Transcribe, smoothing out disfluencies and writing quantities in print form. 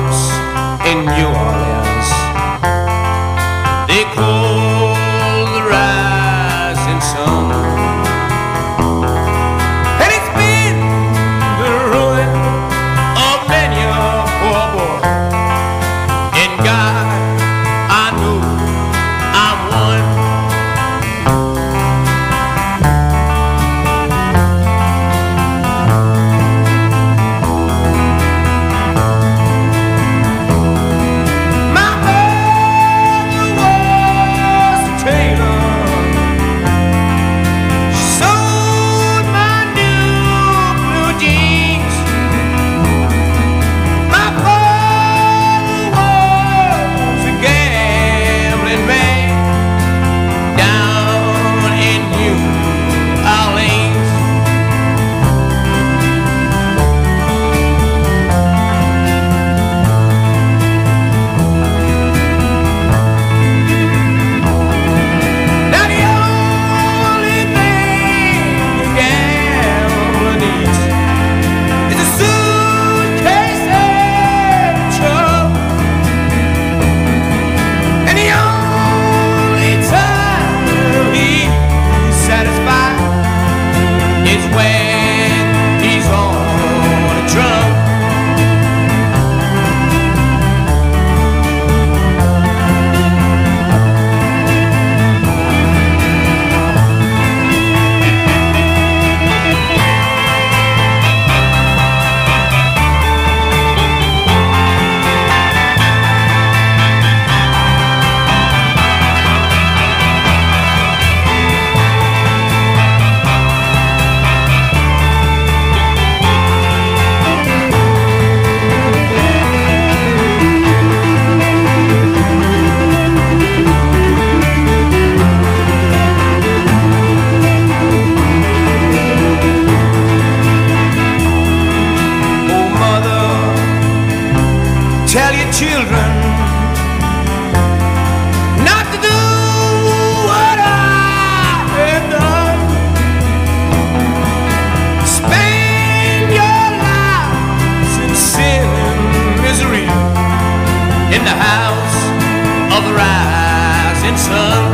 house in New Orleans. They call the rising sun, and it's been the ruin of many a poor boy. In God, I know I'm one. Tell your children not to do what I have done. Spend your lives in sin and misery in the house of the rising sun.